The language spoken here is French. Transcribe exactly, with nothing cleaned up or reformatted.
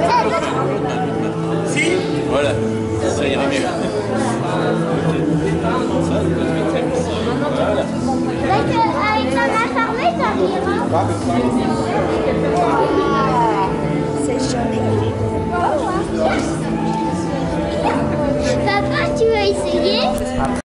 Si. Voilà, ça irait mieux. Avec, avec la main fermée, ça ira. C'est joli. Papa, tu veux essayer?